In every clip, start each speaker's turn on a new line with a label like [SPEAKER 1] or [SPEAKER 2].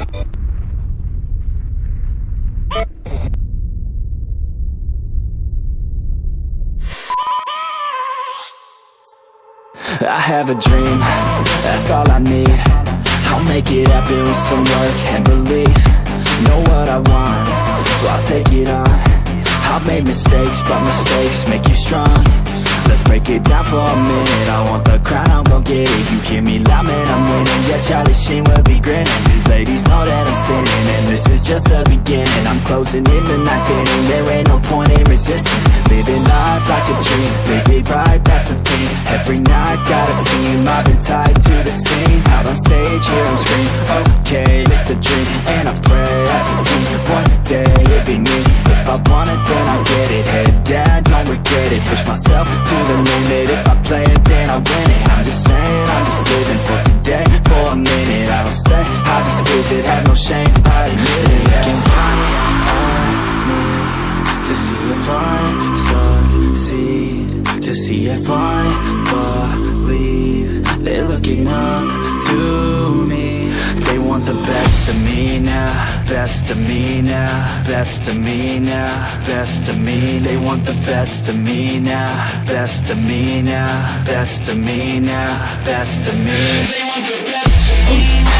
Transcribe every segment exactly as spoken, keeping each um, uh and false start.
[SPEAKER 1] I have a dream, that's all I need. I'll make it happen with some work and belief. Know what I want, so I'll take it on. I've made mistakes, but mistakes make you strong. Let's break it down for a minute. I want the crown, I'm gon' get it. You hear me loud, man, I'm winning. Yeah, Charlie Sheen will be grinning. These ladies know that I'm sinning, and this is just the beginning. I'm closing in the ninth inning. There ain't no point in resisting. Living life like a dream, live it right, that's the thing. Every night, got a team, I've been tied to the scene. Out on stage, hear them scream, okay, it's a dream. And I pray as a team, one day it'll be me. If I want it, then I get it. Head down, don't regret it. Push myself to the limit. If I play it, then I win it. I'm just saying, I'm just living for today. For a minute, I don't stay, I just visit. Have no shame, I admit it. Looking right at me to see if I succeed, to see if I believe. They're looking up to me. They want the best of me now, best of me now, best of me now, best of me. They want the best of me now, best of me now, best of me now, best of me. They want the best of me now.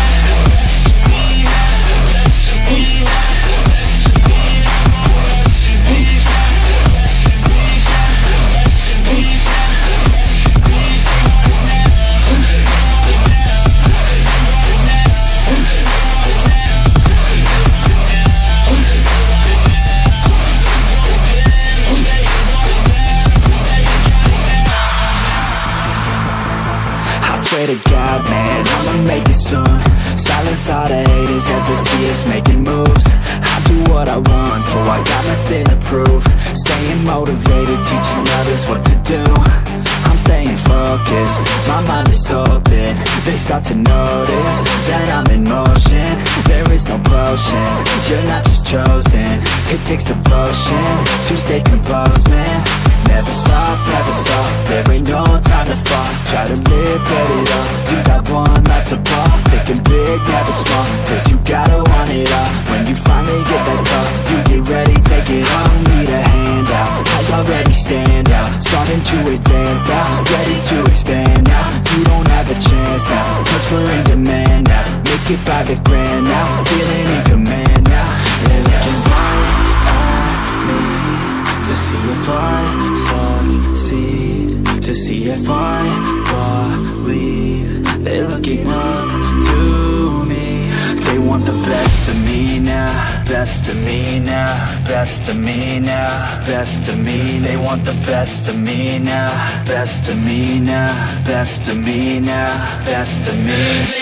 [SPEAKER 1] Swear to God, man, I'ma make it soon. Silence all the haters as they see us making moves. I do what I want, so I got nothing to prove. Staying motivated, teaching others what to do. I'm staying focused, my mind is open. They start to notice that I'm in motion. There is no potion, you're not just chosen. It takes devotion to stay composed, man. Never stop, never stop, there ain't no time to fall. Try to live, get it up, you got one life to pop. Thinking big, never small, cause you gotta want it all. When you finally get that call, you get ready, take it on. Need a handout, I already stand out. Starting to advance now, ready to expand now. You don't have a chance now, cause we're in demand now. Make it by the grand now, feeling in command now. They're looking right at me to see if I succeed, to see if I believe. They're looking up to me. They want the best of me now, best of me now, best of me now, best of me. They want the best of me now, best of me now, best of me now, best of me.